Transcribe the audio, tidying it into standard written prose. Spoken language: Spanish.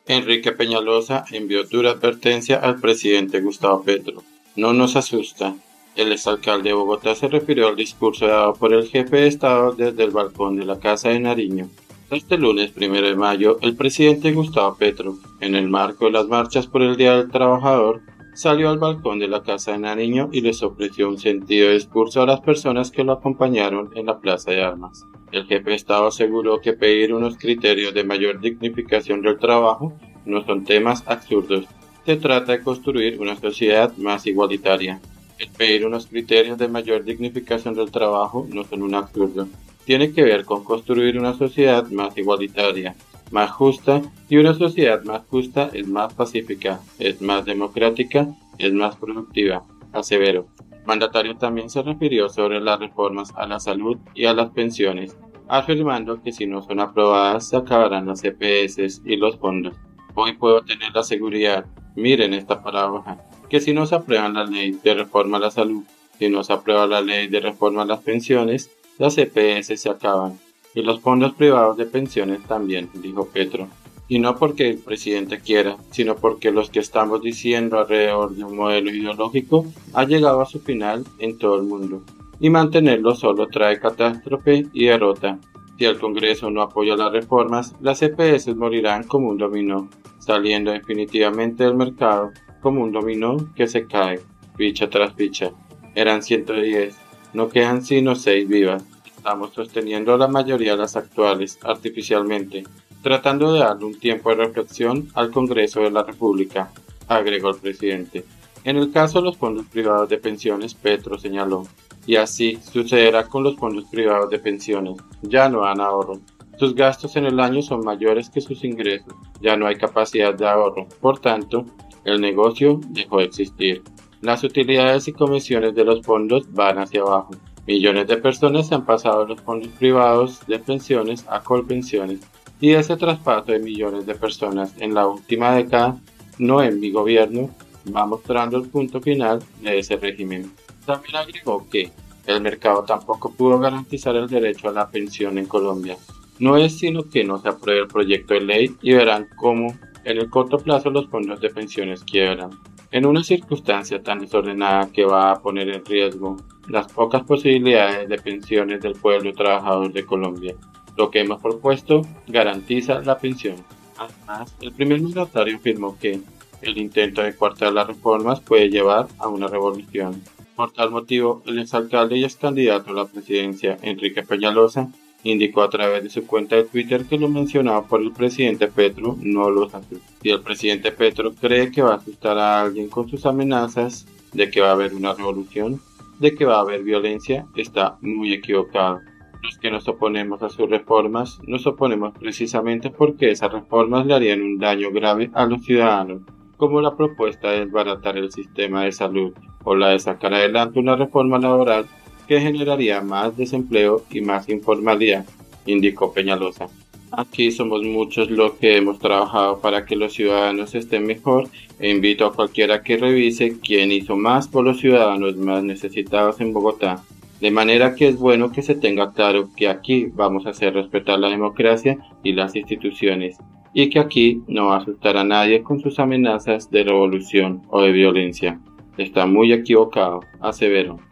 Enrique Peñalosa envió dura advertencia al presidente Gustavo Petro. No nos asusta. El exalcalde de Bogotá se refirió al discurso dado por el jefe de Estado desde el balcón de la Casa de Nariño. Este lunes 1 de mayo, el presidente Gustavo Petro, en el marco de las marchas por el Día del Trabajador, salió al balcón de la Casa de Nariño y les ofreció un sentido discurso a las personas que lo acompañaron en la Plaza de Armas. El jefe de Estado aseguró que pedir unos criterios de mayor dignificación del trabajo no son temas absurdos. Se trata de construir una sociedad más igualitaria. El pedir unos criterios de mayor dignificación del trabajo no son un absurdo. Tiene que ver con construir una sociedad más igualitaria, más justa, y una sociedad más justa es más pacífica, es más democrática, es más productiva, aseveró. El mandatario también se refirió sobre las reformas a la salud y a las pensiones, afirmando que si no son aprobadas se acabarán las EPS y los fondos. Hoy puedo tener la seguridad, miren esta paradoja, que si no se aprueba la ley de reforma a la salud, si no se aprueba la ley de reforma a las pensiones, las EPS se acaban, y los fondos privados de pensiones también, dijo Petro. Y no porque el presidente quiera, sino porque lo que estamos diciendo alrededor de un modelo ideológico ha llegado a su final en todo el mundo. Y mantenerlo solo trae catástrofe y derrota. Si el Congreso no apoya las reformas, las EPS morirán como un dominó, saliendo definitivamente del mercado como un dominó que se cae, ficha tras ficha. Eran 110, no quedan sino 6 vivas. Estamos sosteniendo la mayoría de las actuales artificialmente, tratando de darle un tiempo de reflexión al Congreso de la República, agregó el presidente. En el caso de los fondos privados de pensiones, Petro señaló, y así sucederá con los fondos privados de pensiones, ya no dan ahorro. Sus gastos en el año son mayores que sus ingresos, ya no hay capacidad de ahorro, por tanto, el negocio dejó de existir. Las utilidades y comisiones de los fondos van hacia abajo. Millones de personas se han pasado de los fondos privados de pensiones a colpensiones, y ese traspaso de millones de personas en la última década, no en mi gobierno, va mostrando el punto final de ese régimen. También agregó que el mercado tampoco pudo garantizar el derecho a la pensión en Colombia. No es sino que no se apruebe el proyecto de ley y verán cómo en el corto plazo los fondos de pensiones quiebran. En una circunstancia tan desordenada que va a poner en riesgo las pocas posibilidades de pensiones del pueblo trabajador de Colombia. Lo que hemos propuesto garantiza la pensión. Además, el primer mandatario afirmó que el intento de coartar las reformas puede llevar a una revolución. Por tal motivo, el exalcalde y excandidato a la presidencia, Enrique Peñalosa, indicó a través de su cuenta de Twitter que lo mencionado por el presidente Petro no los asusta. Si el presidente Petro cree que va a asustar a alguien con sus amenazas de que va a haber una revolución, de que va a haber violencia, está muy equivocado. Los que nos oponemos a sus reformas, nos oponemos precisamente porque esas reformas le harían un daño grave a los ciudadanos, como la propuesta de desbaratar el sistema de salud o la de sacar adelante una reforma laboral que generaría más desempleo y más informalidad, indicó Peñalosa. Aquí somos muchos los que hemos trabajado para que los ciudadanos estén mejor e invito a cualquiera que revise quién hizo más por los ciudadanos más necesitados en Bogotá. De manera que es bueno que se tenga claro que aquí vamos a hacer respetar la democracia y las instituciones, y que aquí no va a asustar a nadie con sus amenazas de revolución o de violencia. Está muy equivocado, aseveró.